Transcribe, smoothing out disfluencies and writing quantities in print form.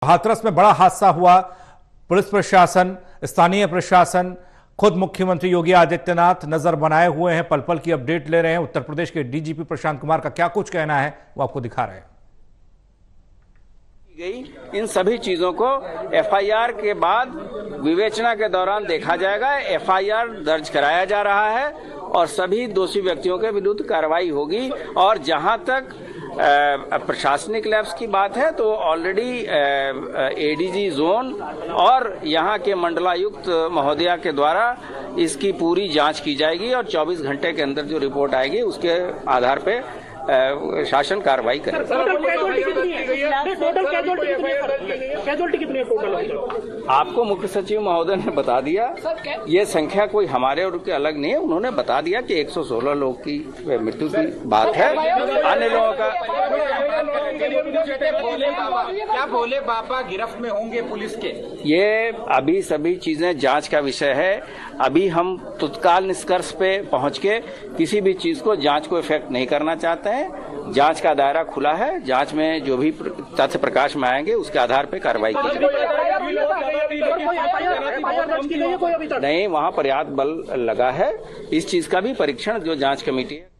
हाथरस में बड़ा हादसा हुआ। पुलिस प्रशासन, स्थानीय प्रशासन, खुद मुख्यमंत्री योगी आदित्यनाथ नजर बनाए हुए हैं, पल पल की अपडेट ले रहे हैं। उत्तर प्रदेश के डीजीपी प्रशांत कुमार का क्या कुछ कहना है वो आपको दिखा रहे हैं। इन सभी चीजों को एफआईआर के बाद विवेचना के दौरान देखा जाएगा। एफआईआर दर्ज कराया जा रहा है और सभी दोषी व्यक्तियों के विरुद्ध कार्रवाई होगी। और जहां तक प्रशासनिक लैब्स की बात है तो ऑलरेडी एडीजी जोन और यहां के मंडलायुक्त महोदया के द्वारा इसकी पूरी जांच की जाएगी और 24 घंटे के अंदर जो रिपोर्ट आएगी उसके आधार पे शासन कार्रवाई करेगा। आपको मुख्य सचिव महोदय ने बता दिया, ये संख्या कोई हमारे और के अलग नहीं है। उन्होंने बता दिया कि 116 लोग की मृत्यु की बात है। अन्य लोगों का क्या भोले बाबा गिरफ्त में होंगे पुलिस के? ये अभी सभी चीजें जांच का विषय है। अभी हम तत्काल निष्कर्ष पे पहुंच के किसी भी चीज को जांच को इफेक्ट नहीं करना चाहते हैं। जांच का दायरा खुला है। जांच में जो भी तथ्य प्रकाश में आएंगे उसके आधार पे कार्रवाई की जाएगी। नहीं, वहां पर्याप्त बल लगा है। इस चीज का भी परीक्षण जो जांच कमेटी है